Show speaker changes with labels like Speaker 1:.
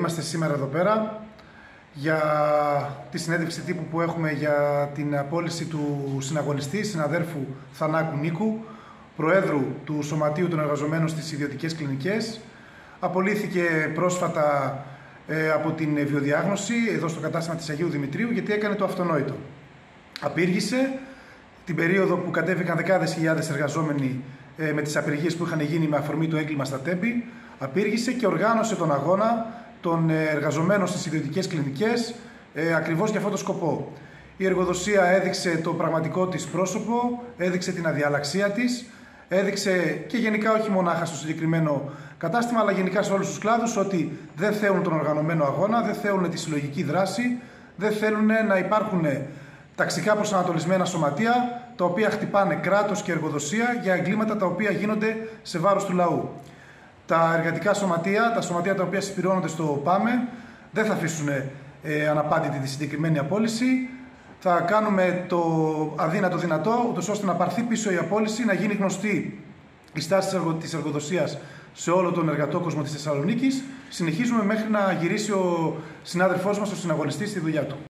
Speaker 1: Είμαστε σήμερα εδώ πέρα για τη συνέντευξη τύπου που έχουμε για την απόλυση του συναγωνιστή, συναδέρφου Θανάκου Νίκου, Προέδρου του Σωματείου των Εργαζομένων στις Ιδιωτικές Κλινικές. Απολύθηκε πρόσφατα από την βιοδιάγνωση εδώ στο κατάστημα της Αγίου Δημητρίου, γιατί έκανε το αυτονόητο. Απήργησε την περίοδο που κατέβηκαν δεκάδες χιλιάδες εργαζόμενοι με τις απεργίες που είχαν γίνει με αφορμή το έγκλημα στα Τέμπη. Απήργησε και οργάνωσε τον αγώνα των εργαζομένων στις ιδιωτικές κλινικές ακριβώς για αυτόν τον σκοπό. Η εργοδοσία έδειξε το πραγματικό της πρόσωπο, έδειξε την αδιαλαξία της, έδειξε και γενικά όχι μονάχα στο συγκεκριμένο κατάστημα, αλλά γενικά σε όλους τους κλάδους, ότι δεν θέλουν τον οργανωμένο αγώνα, δεν θέλουν τη συλλογική δράση, δεν θέλουν να υπάρχουν ταξικά προσανατολισμένα σωματεία τα οποία χτυπάνε κράτος και εργοδοσία για εγκλήματα τα οποία γίνονται σε βάρος του λαού. Τα εργατικά σωματεία, τα σωματεία τα οποία συσπηρώνονται στο ΠΑΜΕ, δεν θα αφήσουν αναπάντητη τη συγκεκριμένη απόλυση. Θα κάνουμε το αδύνατο δυνατό, ούτως ώστε να πάρθει πίσω η απόλυση, να γίνει γνωστή η στάση της εργοδοσίας σε όλο τον εργατό κόσμο της Θεσσαλονίκης. Συνεχίζουμε μέχρι να γυρίσει ο συνάδελφός μας, ο συναγωνιστής, στη δουλειά του.